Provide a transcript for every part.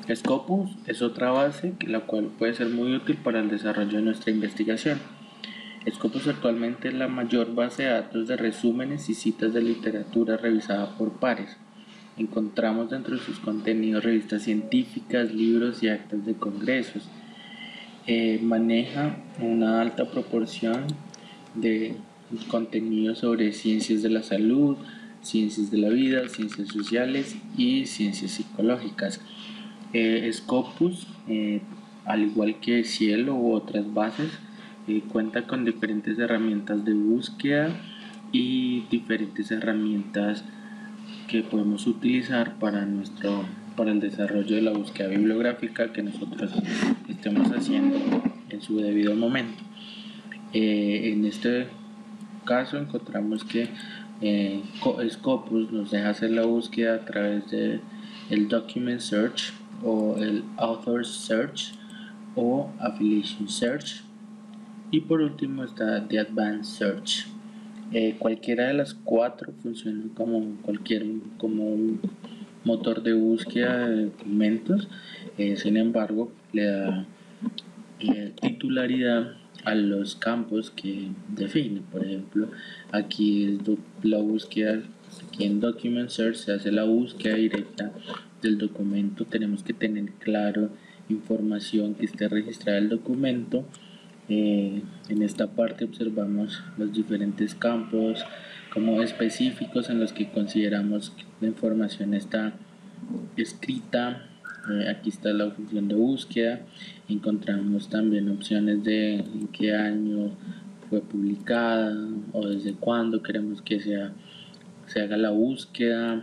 Scopus es otra base la cual puede ser muy útil para el desarrollo de nuestra investigación. Scopus actualmente es la mayor base de datos de resúmenes y citas de literatura revisada por pares. Encontramos dentro de sus contenidos revistas científicas, libros y actas de congresos. Maneja una alta proporción de contenido sobre ciencias de la salud, ciencias de la vida, ciencias sociales y ciencias psicológicas. Scopus, al igual que Cielo u otras bases, cuenta con diferentes herramientas de búsqueda y diferentes herramientas que podemos utilizar para el desarrollo de la búsqueda bibliográfica que nosotros estemos haciendo en su debido momento. En este caso encontramos que Scopus nos deja hacer la búsqueda a través de el Document Search o el Author Search o Affiliation Search, y por último está The Advanced Search. Cualquiera de las cuatro funciona como un motor de búsqueda de documentos, sin embargo le da titularidad a los campos que define. Por ejemplo, aquí es la búsqueda, aquí en Document Search se hace la búsqueda directa del documento. Tenemos que tener claro información que esté registrada en el documento. En esta parte observamos los diferentes campos como específicos en los que consideramos que la información está escrita. Aquí está la función de búsqueda. Encontramos también opciones de en qué año fue publicada o desde cuándo queremos que se haga la búsqueda,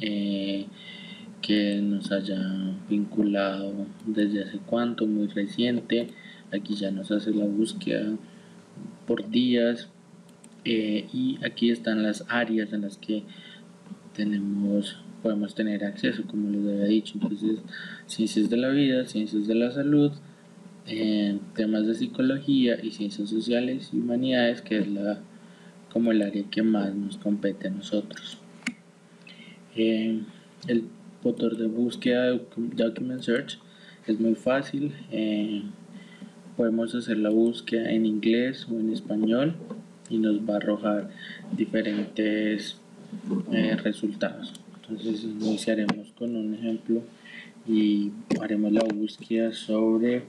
que nos haya vinculado desde hace cuánto, muy reciente. Aquí ya nos hace la búsqueda por días, y aquí están las áreas en las que podemos tener acceso, como les había dicho. Entonces, ciencias de la vida, ciencias de la salud, temas de psicología y ciencias sociales y humanidades, que es como el área que más nos compete a nosotros. El motor de búsqueda Document Search es muy fácil. Podemos hacer la búsqueda en inglés o en español y nos va a arrojar diferentes resultados. Entonces iniciaremos con un ejemplo y haremos la búsqueda sobre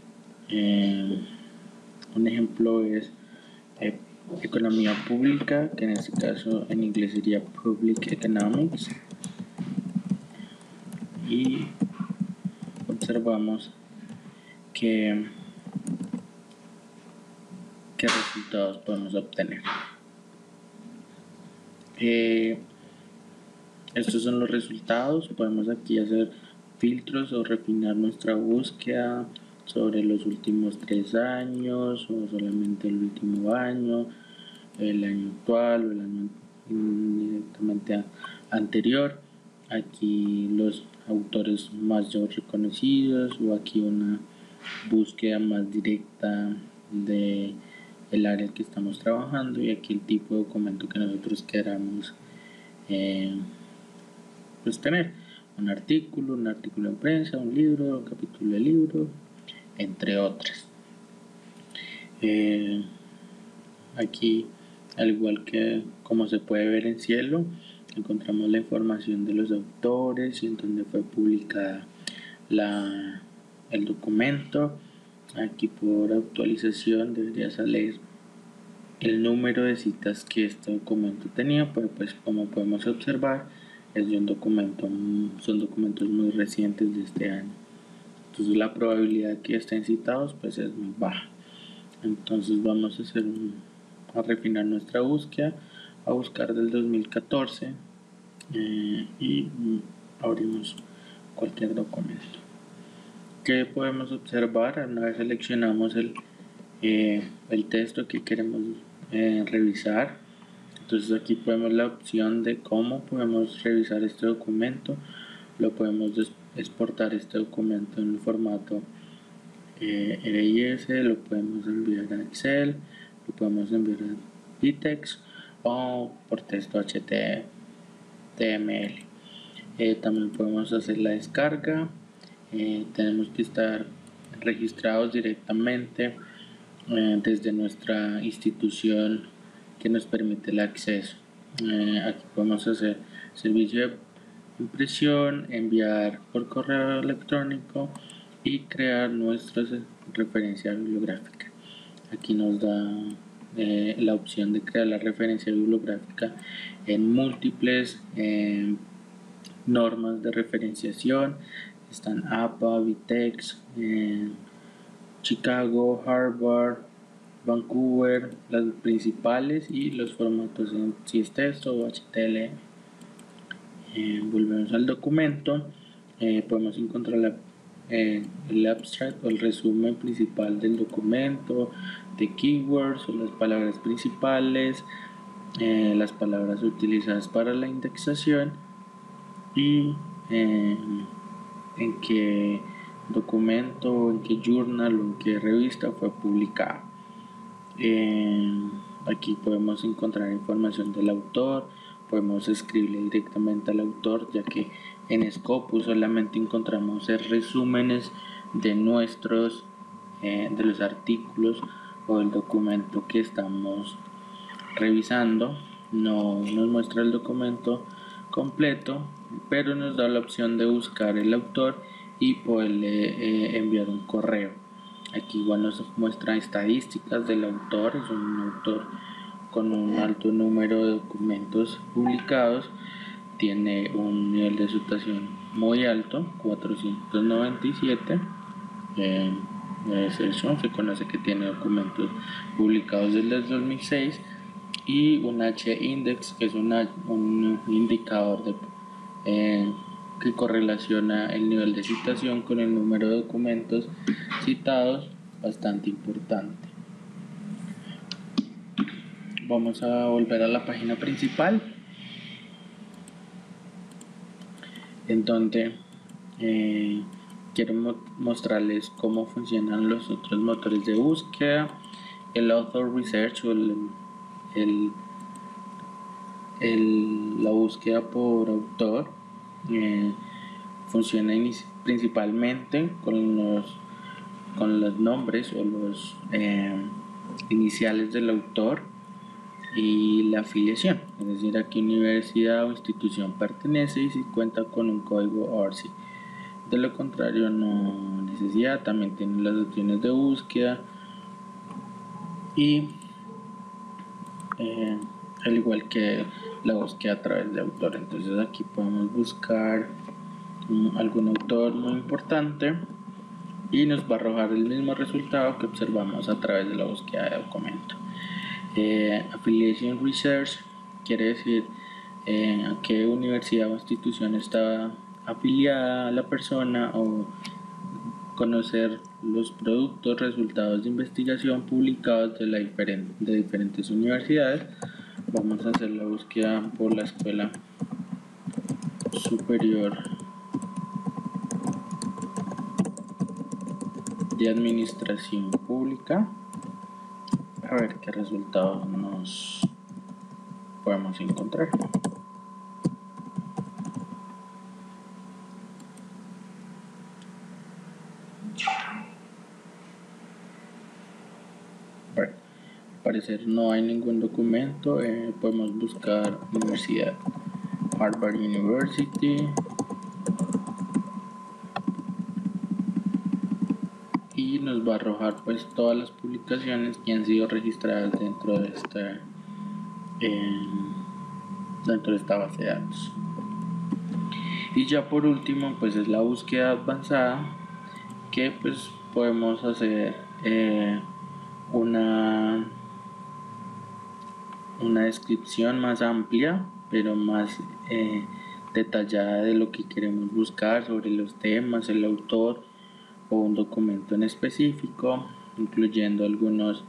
un ejemplo es economía pública, que en este caso en inglés sería Public Economics, y observamos qué resultados podemos obtener. Estos son los resultados. Podemos aquí hacer filtros o refinar nuestra búsqueda sobre los últimos 3 años o solamente el último año, el año actual o el año directamente anterior. Aquí los autores más reconocidos, o aquí una búsqueda más directa de el área que estamos trabajando, y aquí el tipo de documento que nosotros queramos pues tener: un artículo de prensa, un libro, un capítulo de libro, entre otras. Aquí, al igual que como se puede ver en Cielo, encontramos la información de los autores y en donde fue publicada el documento. Aquí por actualización debería salir el número de citas que este documento tenía, pero pues como podemos observar es de son documentos muy recientes de este año. Entonces la probabilidad que estén citados pues es muy baja. Entonces vamos a refinar nuestra búsqueda, a buscar del 2014, y abrimos cualquier documento. ¿Qué podemos observar una vez seleccionamos el texto que queremos revisar? Entonces aquí podemos la opción de cómo podemos revisar este documento. Lo podemos exportar este documento en un formato RIS, lo podemos enviar a Excel, lo podemos enviar a BTEX o por texto HTML. También podemos hacer la descarga. tenemos que estar registrados directamente desde nuestra institución que nos permite el acceso. Aquí podemos hacer servicio de impresión, enviar por correo electrónico y crear nuestra referencia bibliográfica. Aquí nos da la opción de crear la referencia bibliográfica en múltiples normas de referenciación. Están APA, Vitex, Chicago, Harvard, Vancouver, las principales, y los formatos en si es texto o HTML. Volvemos al documento. Podemos encontrar el abstract o el resumen principal del documento, de keywords o las palabras principales, las palabras utilizadas para la indexación y en qué documento, en qué journal o en qué revista fue publicado. Aquí podemos encontrar información del autor, podemos escribirle directamente al autor, ya que en Scopus solamente encontramos resúmenes de de los artículos o del documento que estamos revisando. No nos muestra el documento completo, pero nos da la opción de buscar el autor y poderle enviar un correo. Aquí igual nos muestra estadísticas del autor. Es un autor con un alto número de documentos publicados, tiene un nivel de citación muy alto, 497. Es eso, se conoce que tiene documentos publicados desde el 2006, y un H-index, que es un indicador que correlaciona el nivel de citación con el número de documentos citados, bastante importante. Vamos a volver a la página principal, en donde quiero mostrarles cómo funcionan los otros motores de búsqueda. El Author Research o la búsqueda por autor funciona principalmente con los nombres o los iniciales del autor y la afiliación, es decir, a qué universidad o institución pertenece y si cuenta con un código ORCID. De lo contrario, no necesidad. También tiene las opciones de búsqueda y al igual que la búsqueda a través de autor. Entonces aquí podemos buscar algún autor muy importante y nos va a arrojar el mismo resultado que observamos a través de la búsqueda de documento. Affiliation Research quiere decir a qué universidad o institución está afiliada la persona, o conocer los productos, resultados de investigación publicados de diferentes universidades. Vamos a hacer la búsqueda por la Escuela Superior de Administración Pública, a ver qué resultados nos podemos encontrar. Bueno, al parecer no hay ningún documento. Podemos buscar universidad, Harvard University, y nos va a arrojar pues todas las publicaciones que han sido registradas dentro de esta base de datos. Y ya por último pues es la búsqueda avanzada, que pues podemos hacer una descripción más amplia pero más detallada de lo que queremos buscar, sobre los temas, el autor o un documento en específico, incluyendo algunos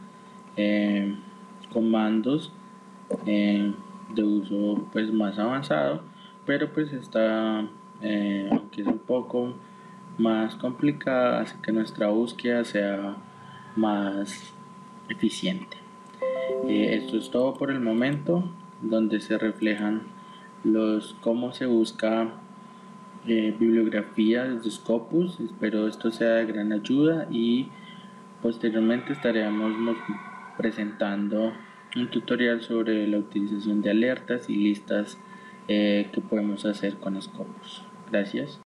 comandos de uso pues más avanzado, pero pues esta aunque es un poco más complicada, hace que nuestra búsqueda sea más eficiente. Esto es todo por el momento, donde se reflejan cómo se busca bibliografía desde Scopus. Espero esto sea de gran ayuda y posteriormente estaremos presentando un tutorial sobre la utilización de alertas y listas que podemos hacer con Scopus. Gracias.